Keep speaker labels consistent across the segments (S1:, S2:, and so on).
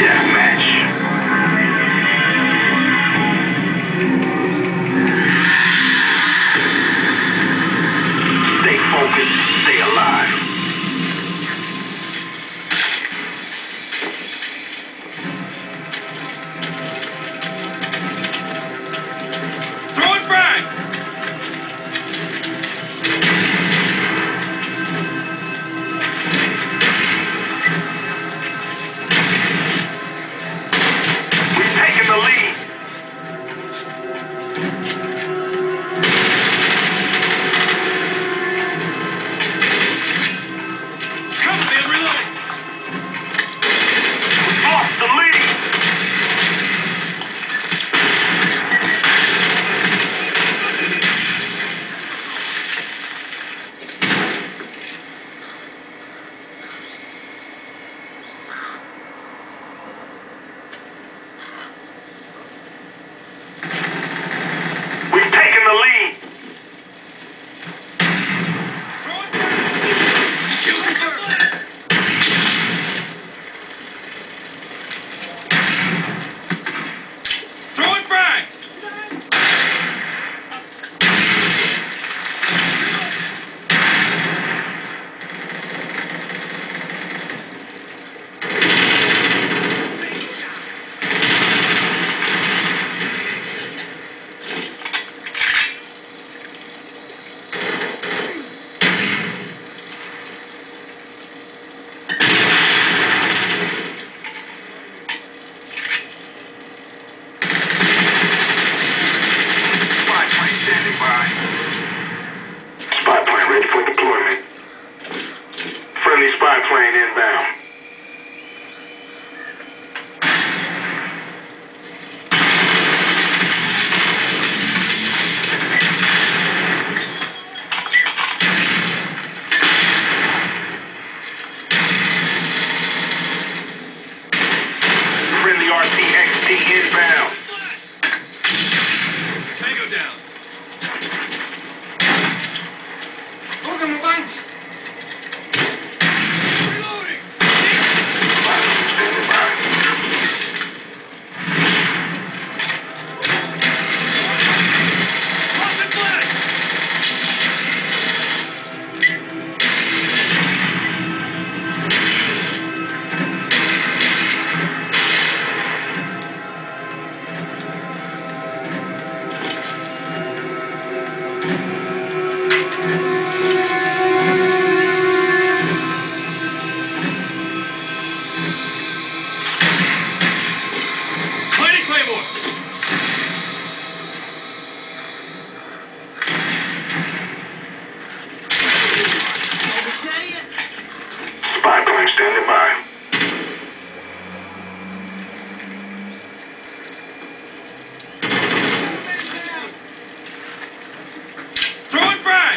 S1: Deathmatch. Stay focused, stay alive.
S2: Throwing frag!
S1: We've taken the lead.
S2: Come on, man, reloading!
S1: We've lost the lead. We've taken the lead.
S2: Throwing frag! Throwing frag!
S1: Spy plane standing by. Spy plane ready for deployment. Friendly spy plane inbound. Friendly RCXD inbound.
S2: Tango down. Reloading!
S1: Spy plane standing by.
S2: Tossing flag! Planting Claymore!
S1: Spy plane standing by.
S2: Throwing frag!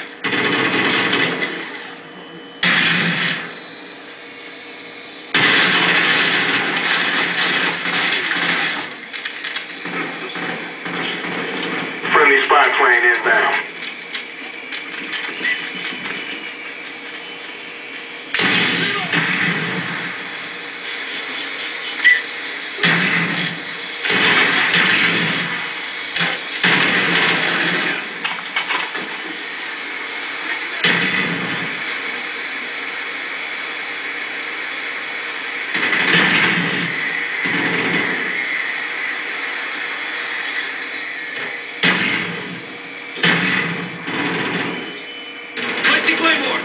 S1: Friendly spy plane inbound.
S2: Placing Claymore!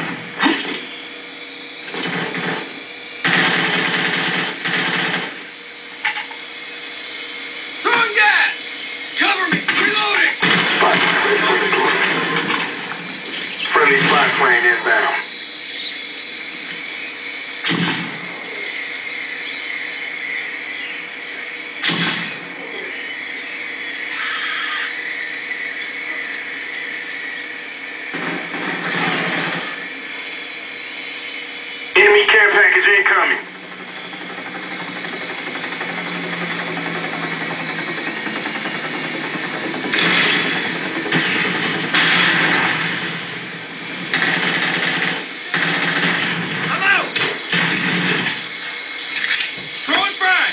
S2: Throwing gas! Cover me! Reloading!
S1: Spy plane ready for deployment. Friendly spy plane inbound. Enemy care package incoming.
S2: I'm out! Throwing frag!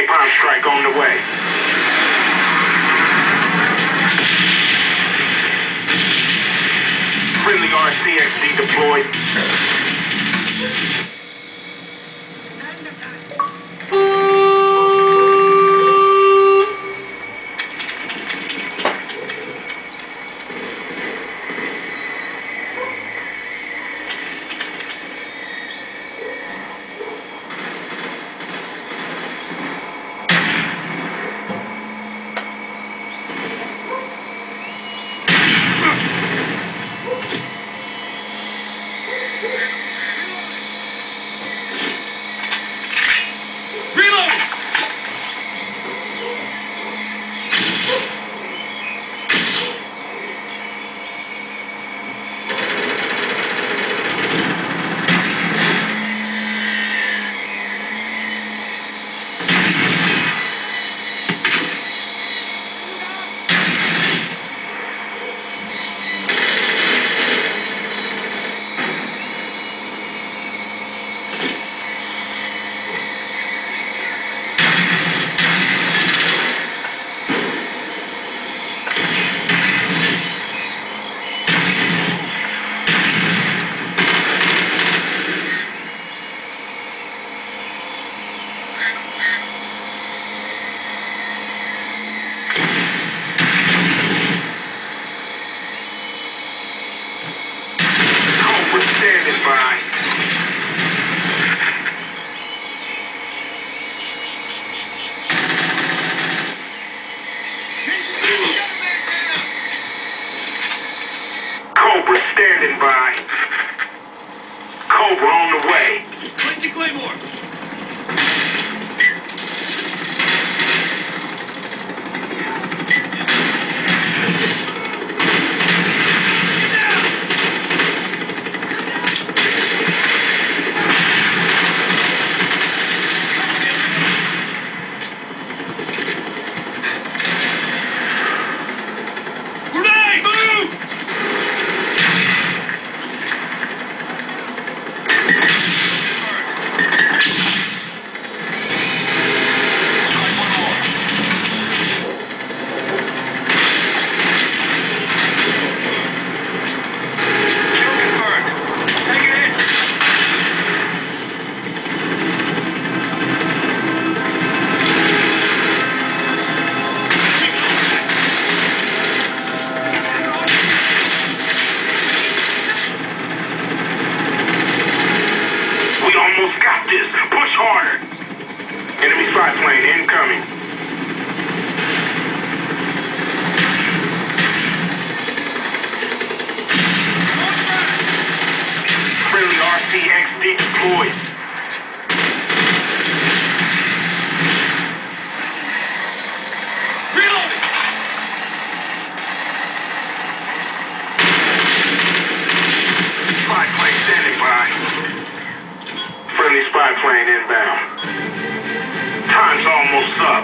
S1: napalm strike on the way. Friendly RCXD deployed.
S2: Reloading!
S1: Cobra standing by. Cobra standing by. Cobra on the way.
S2: Placing Claymore! Grenade! Move!
S1: We almost got this. Push harder. Enemy spy plane incoming. Friendly RCXD deployed.
S2: Reloading!
S1: Spy plane standing by. Friendly spy plane inbound. Time's almost up.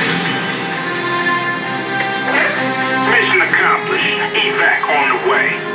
S1: Mission accomplished. Evac on the way.